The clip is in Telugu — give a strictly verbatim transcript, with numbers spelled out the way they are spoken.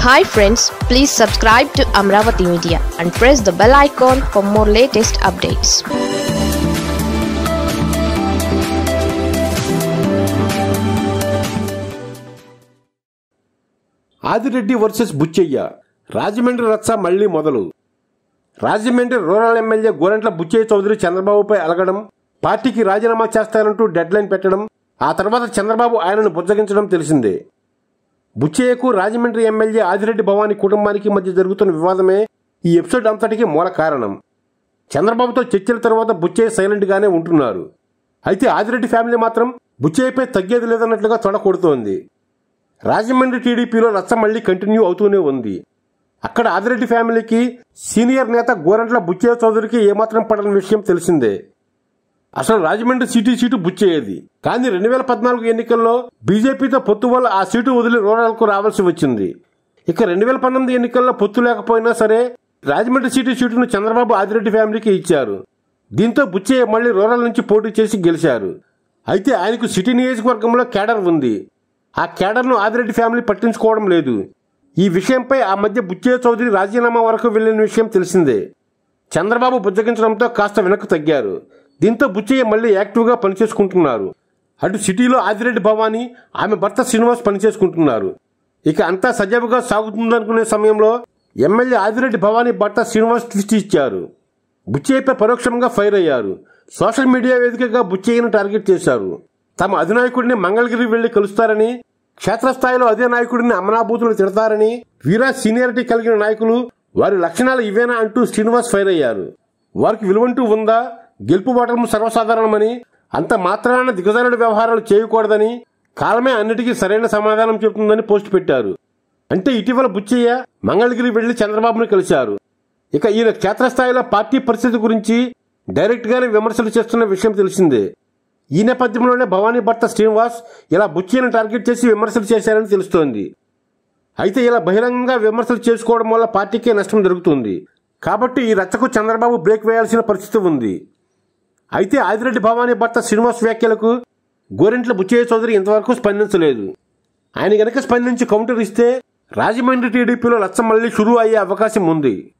Hi friends, please subscribe to Amravati Media and press the bell icon for more latest updates. Adireddy versus Buchaiah Rajahmundry రచ్చ మళ్లీ మొదలు. రాజమండ్రి రూరల్ ఎమ్మెల్యే గోరంట్ల బుచ్చయ్య చౌదరి చంద్రబాబుపై అలగడం, పార్టీకి రాజీనామా చేస్తానంటూ డెడ్లైన్ పెట్టడం, ఆ తర్వాత చంద్రబాబు ఆయనను బుజ్జగించడం తెలిసిందే. బుచ్చయ్యకు రాజమండ్రి ఎమ్మెల్యే ఆదిరెడ్డి భవానీ కుటుంబానికి మధ్య జరుగుతున్న వివాదమే ఈ ఎపిసోడ్ అంతటికి మూల కారణం. చంద్రబాబుతో చర్చల తర్వాత బుచ్చయ్య సైలెంట్ గానే ఉంటున్నారు. అయితే ఆదిరెడ్డి ఫ్యామిలీ మాత్రం బుచ్చయ్యపై తగ్గేది లేదన్నట్లుగా తొడ కొడుతోంది. రాజమండ్రి టీడీపీలో రచ్చ మళ్లీ కంటిన్యూ అవుతూనే ఉంది. అక్కడ ఆదిరెడ్డి ఫ్యామిలీకి సీనియర్ నేత గోరంట్ల బుచ్చయ్య చౌదరికి ఏమాత్రం పడని విషయం తెలిసిందే. అసలు రాజమండ్రి సిటీ సీటు బుచ్చయ్యేది. కానీ రెండు వేల పద్నాలుగు ఎన్నికల్లో బీజేపీతో పొత్తు వల్ల ఆ సీటు వదిలి రూరల్కు రావాల్సి వచ్చింది. ఇక రెండు వేల పంతొమ్మిది ఎన్నికల్లో పొత్తు లేకపోయినా సరే రాజమండ్రి సిటీ సీటును చంద్రబాబు ఆదిరెడ్డి ఫ్యామిలీకి ఇచ్చారు. దీంతో బుచ్చయ్య మళ్లీ రూరల్ నుంచి పోటీ చేసి గెలిచారు. అయితే ఆయనకు సిటీ నియోజకవర్గంలో కేడర్ ఉంది. ఆ కేడర్ను ఆదిరెడ్డి ఫ్యామిలీ పట్టించుకోవడం లేదు. ఈ విషయంపై ఆ మధ్య బుచ్చయ్య చౌదరి రాజీనామా వరకు వెళ్లిన విషయం తెలిసిందే. చంద్రబాబు బుజ్జగించడంతో కాస్త వెనక్కు తగ్గారు. దీంతో బుచ్చయ్య మళ్లీ యాక్టివ్గా పనిచేసుకుంటున్నారు. అటు సిటీలో ఆదిరెడ్డి భవానీ, ఆమె భర్త శ్రీనివాస్ పనిచేసుకుంటున్నారు. ఇక అంతా సజావుగా సాగుతుందనుకునే సమయంలో ఎమ్మెల్యే ఆదిరెడ్డి భవానీ భర్త శ్రీనివాస్ ట్విస్ట్ ఇచ్చారు. బుచ్చయ్యపై పరోక్షంగా ఫైర్ అయ్యారు. సోషల్ మీడియా వేదికగా బుచ్చయ్యను టార్గెట్ చేశారు. తమ అధినాయకుడిని మంగళగిరి వెళ్లి కలుస్తారని, క్షేత్రస్థాయిలో అదే నాయకుడిని అమనాభూతులు తిడతారని, వీరా సీనియారిటీ కలిగిన నాయకులు వారి లక్షణాలు ఇవేనా అంటూ శ్రీనివాస్ ఫైర్ అయ్యారు. వారికి విలువంటూ ఉందా? గెలుపు ఓటము సర్వసాధారణమని, అంత మాత్రాన దిగజారుడు వ్యవహారాలు చేయకూడదని, కాలమే అన్నిటికీ సరైన సమాధానం చెబుతుందని పోస్ట్ పెట్టారు. అంటే ఇటీవల బుచ్చయ్య మంగళగిరి వెళ్లి చంద్రబాబును కలిశారు. ఇక ఈయన క్షేత్రస్థాయిలో పార్టీ పరిస్థితి గురించి డైరెక్ట్ గానే విమర్శలు చేస్తున్న విషయం తెలిసిందే. ఈ నేపథ్యంలోనే భవానీ భర్త శ్రీనివాస్ ఇలా బుచ్చయ్యను టార్గెట్ చేసి విమర్శలు చేశారని తెలుస్తోంది. అయితే ఇలా బహిరంగంగా విమర్శలు చేసుకోవడం వల్ల పార్టీకే నష్టం జరుగుతుంది. కాబట్టి ఈ రచ్చకు చంద్రబాబు బ్రేక్ వేయాల్సిన పరిస్థితి ఉంది. అయితే ఆదిరెడ్డి భవానీ భర్త శ్రీనివాస్ వ్యాఖ్యలకు గోరంట్ల బుచ్చయ్య చౌదరి ఇంతవరకు స్పందించలేదు. ఆయన గనక స్పందించి కౌంటర్ ఇస్తే రాజమండ్రి టీడీపీలో రచ్చ మళ్లీ షురూ అయ్యే అవకాశం ఉంది.